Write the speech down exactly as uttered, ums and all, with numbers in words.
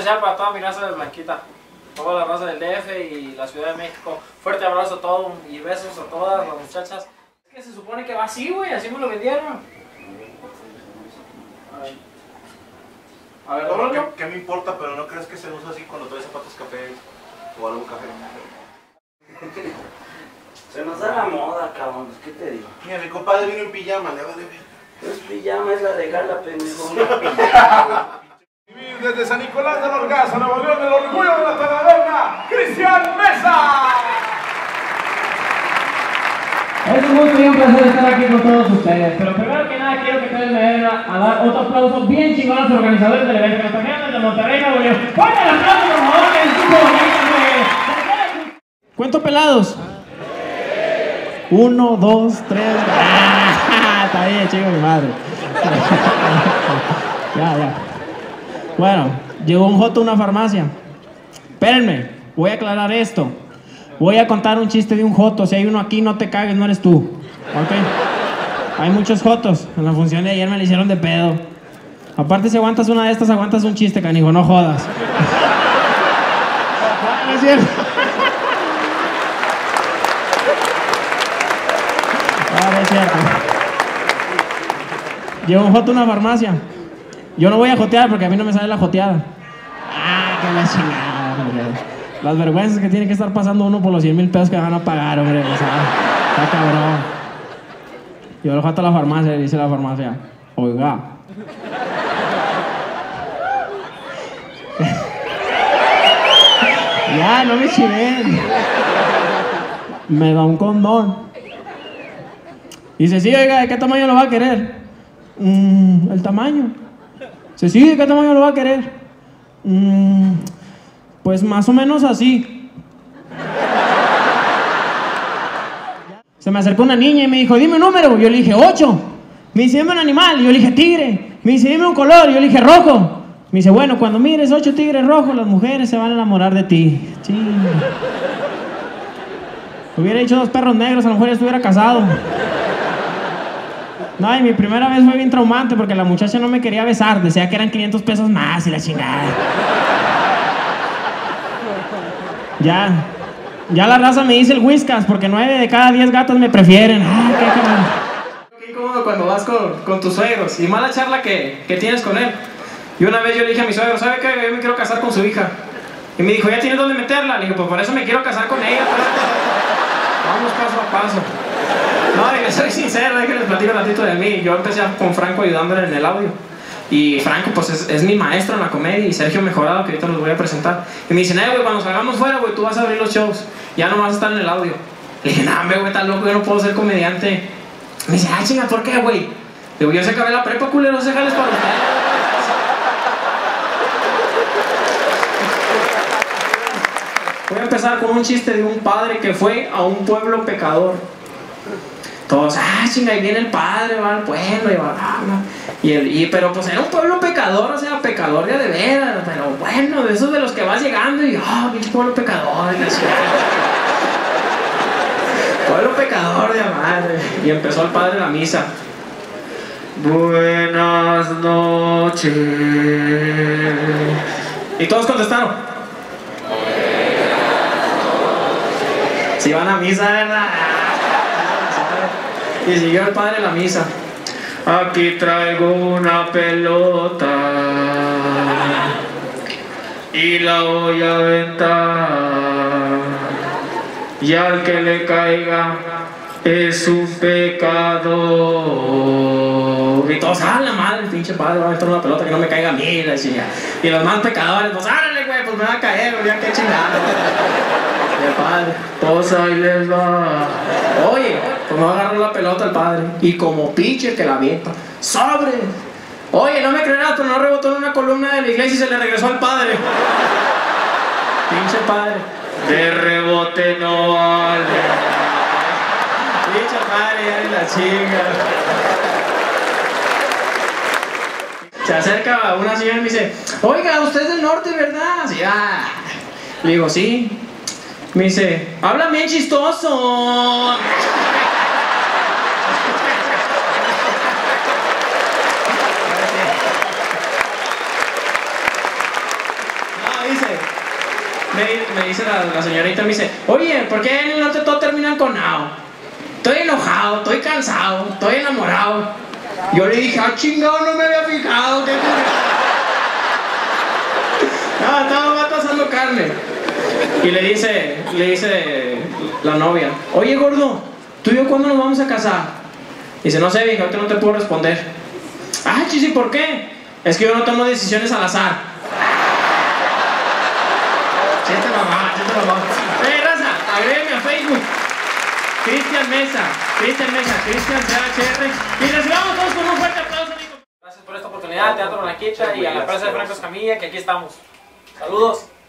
especial para toda mi raza de Blanquita, toda la raza del D F y la Ciudad de México. Fuerte abrazo a todos y besos a todas las muchachas. Es que se supone que va así, güey, así me lo vendieron. A ver, Bueno, ¿qué, ¿qué me importa? Pero no crees que se usa así cuando traes zapatos cafés o algo café. Se nos da la moda, cabrón, ¿qué te digo? Mira, mi compadre vino en pijama, le vale ver. Es pijama, es la de gala, pendejo. Desde San Nicolás de los Garza, Nuevo León, el orgullo de la Talaverna, Cristian Mesa. Es un gusto y un placer estar aquí con todos ustedes, pero primero que nada quiero que ustedes me den a, a dar otro aplauso bien chingón a los organizadores del evento que nos trajeron desde Monterrey, Nuevo León. ¡Fuerte el aplauso, por favor, que es un poco bonito! ¿Cuento pelados? Uno, dos, tres... ¡Ah! Está bien, chico, mi madre. Ya, ya. Bueno, llegó un joto a una farmacia. Espérenme, voy a aclarar esto. Voy a contar un chiste de un joto. Si hay uno aquí, no te cagues, no eres tú. ¿Ok? Hay muchos jotos. En la función de ayer me la hicieron de pedo. Aparte, si aguantas una de estas, aguantas un chiste, canijo, no jodas. No es cierto. No, no es cierto. Llegó un joto a una farmacia. Yo no voy a jotear porque a mí no me sale la joteada. Ah, que la chingada, hombre. Las vergüenzas que tiene que estar pasando uno por los cien mil pesos que van a pagar, hombre. O sea, está cabrón. Yo lo joto a la farmacia y dice la farmacia, oiga. Ya, no me chiven. Me da un condón. Dice, sí, oiga, ¿de qué tamaño lo va a querer? Mm, el tamaño. Dice, sí, ¿de qué tamaño lo va a querer? Mm, pues más o menos así. Se me acercó una niña y me dijo, dime un número. Yo le dije, ocho. Me dice, dime un animal. Yo le dije, tigre. Me dice, dime un color. Yo le dije, rojo. Me dice, bueno, cuando mires ocho tigres rojos, las mujeres se van a enamorar de ti. Sí. Hubiera dicho dos perros negros, a lo mejor ya estuviera casado. No, y mi primera vez fue bien traumante porque la muchacha no me quería besar, decía que eran quinientos pesos más y la chingada. Ya, ya la raza me dice el whiskas porque nueve de cada diez gatos me prefieren. Ah, qué cabrón. Qué incómodo cuando vas con, con tus suegros y mala charla que, que tienes con él. Y una vez yo le dije a mi suegro, ¿sabe qué? Yo me quiero casar con su hija. Y me dijo, ¿ya tienes dónde meterla? Le dije, pues por eso me quiero casar con ella. Pues. Vamos paso a paso. No, y les soy sincero, es que les platico un ratito de mí. Yo empecé con Franco ayudándole en el audio. Y Franco, pues es, es mi maestro en la comedia. Y Sergio Mejorado, que ahorita los voy a presentar. Y me dicen, eh, güey, cuando salgamos fuera, güey, tú vas a abrir los shows. Ya no vas a estar en el audio. Le dije, no, güey, estás loco, yo no puedo ser comediante. Me dice, ah, chinga, ¿por qué, güey? Le digo, yo se acabé la prepa, culero, no se jales para usted. Voy a empezar con un chiste de un padre que fue a un pueblo pecador. Todos, ah, chinga, ahí viene el padre, va al pueblo, y va, ah, no. Y, el, y pero pues era un pueblo pecador, o sea, pecador de a de veras, pero bueno, de esos de los que vas llegando y, ah, oh, pinche pueblo pecador, y así. Pueblo pecador de a madre. Y empezó el padre la misa. Buenas noches. Y todos contestaron. Si van a misa, ¿verdad? Y siguió el padre la misa. Aquí traigo una pelota y la voy a aventar, y al que le caiga es un pecador. Y todos, ah, la madre, el pinche padre va a aventar una pelota que no me caiga a mí, la chinga. Y los más pecadores, pues, árale, güey, pues me va a caer, güey, ya qué chingada. Y el padre, pues ahí les va. Oye, pues no agarró la pelota el padre. Y como pitcher que la avienta, ¡sobre! Oye, no me creerás, pero no rebotó en una columna de la iglesia y se le regresó al padre. Pinche padre. De rebote no vale. Pinche padre, ya de la chinga. Se acerca una señora y me dice, oiga, usted es del norte, ¿verdad? Sí, ah. Le digo, sí. Me dice, habla bien chistoso. dice la, la señorita, me dice, oye, ¿por qué en el norte todo terminan con nao? Estoy enojado, estoy cansado, estoy enamorado. Yo le dije, ah, chingado, no me había fijado. ¿Qué no, estaba vato asando carne. Y le dice, le dice la novia, oye, gordo, ¿tú y yo cuándo nos vamos a casar? Dice, no sé, vieja, ahorita no te puedo responder. Ah, chis, ¿y por qué? Es que yo no tomo decisiones al azar. Chiste mamá, chiste mamá. Eh, raza, agrégueme a Facebook. Cristian Mesa, Cristian Mesa, Cristian C H R. Y recibamos todos con un fuerte aplauso, amigos. Gracias por esta oportunidad, Teatro La Quicha y a la Plaza de Franco Escamilla, que aquí estamos. Saludos.